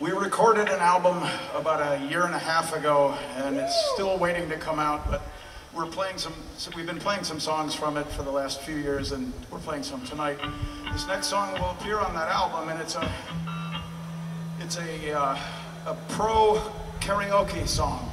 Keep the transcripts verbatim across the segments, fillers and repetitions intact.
We recorded an album about a year and a half ago, and it's still waiting to come out, but we're playing some, so we've been playing some songs from it for the last few years, and we're playing some tonight. This next song will appear on that album, and it's a, it's a, uh, a pro karaoke song.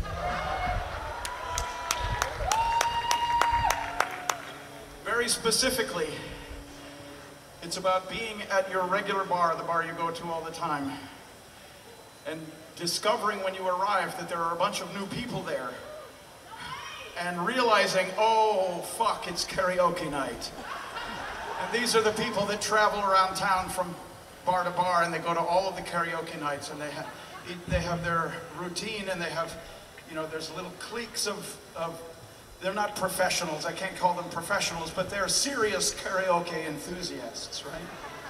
Very specifically, it's about being at your regular bar, the bar you go to all the time, and discovering when you arrive that there are a bunch of new people there, and realizing, oh, fuck, it's karaoke night. And these are the people that travel around town from bar to bar, and they go to all of the karaoke nights, and they have, they have their routine, and they have, you know, there's little cliques of, of, they're not professionals, I can't call them professionals, but they're serious karaoke enthusiasts, right?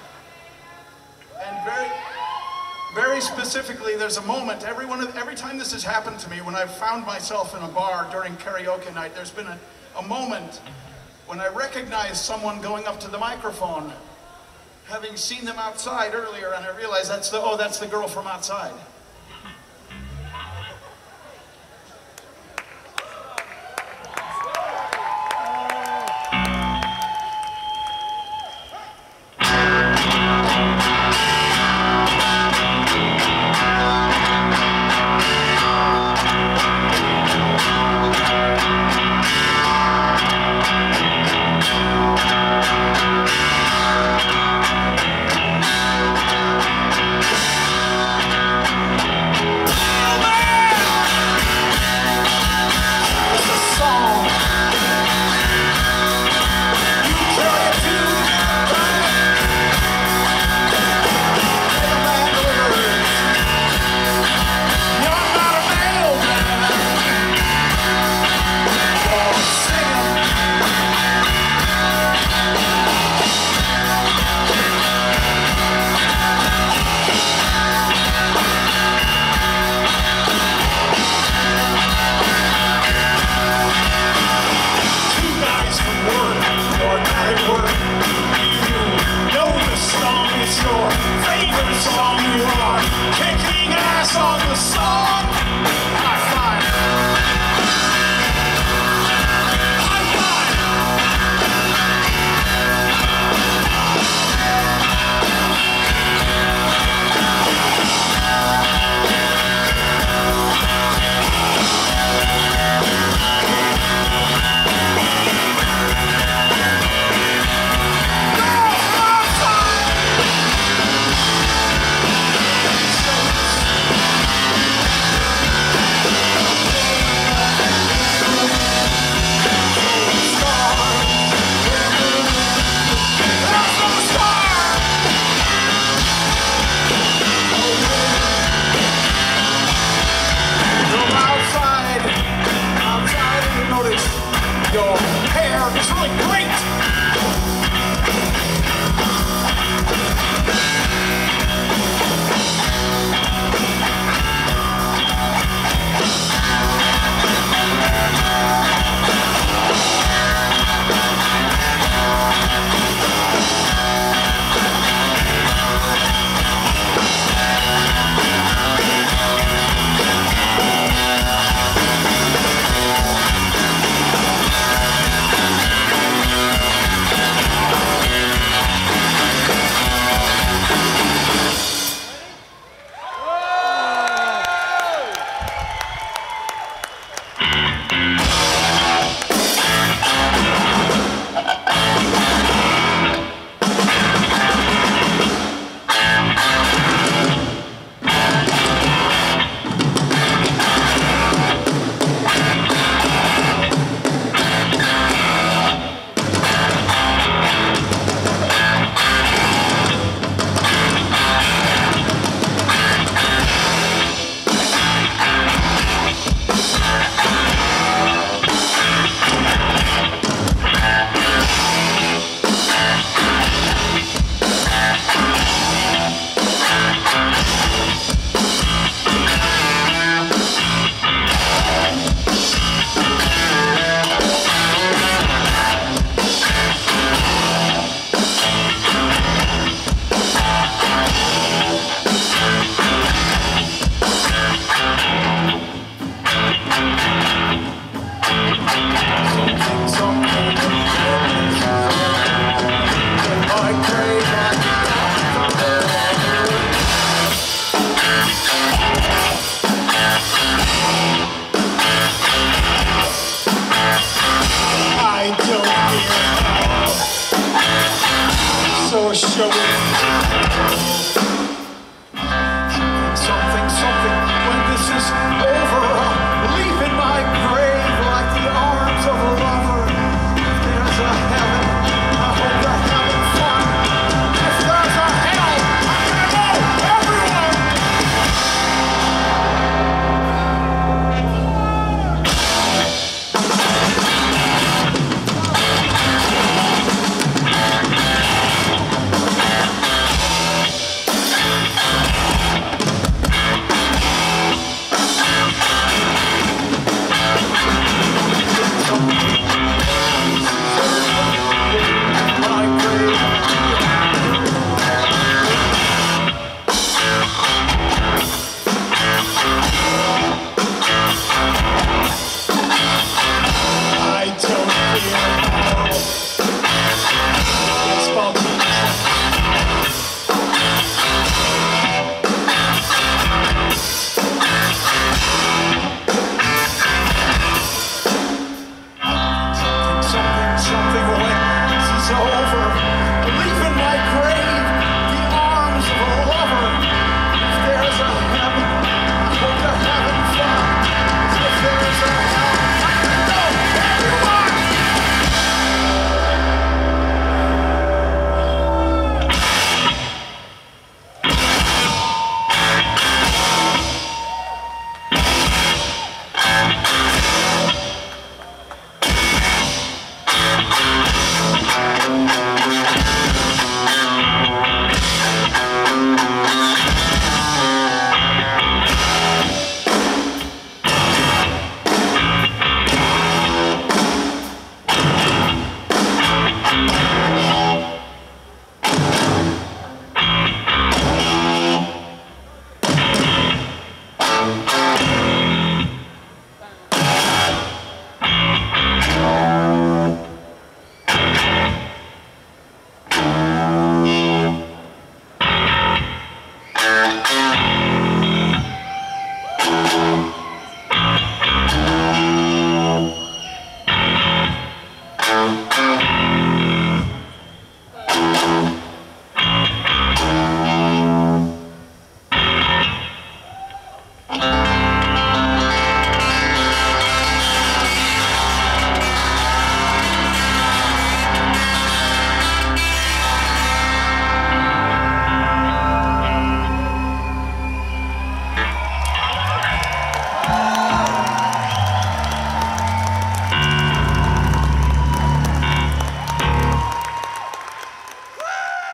And very, very specifically, there's a moment, every, one of, every time this has happened to me, when I've found myself in a bar during karaoke night, there's been a, a moment when I recognize someone going up to the microphone, having seen them outside earlier, and I realize that's the, oh, that's the girl from outside.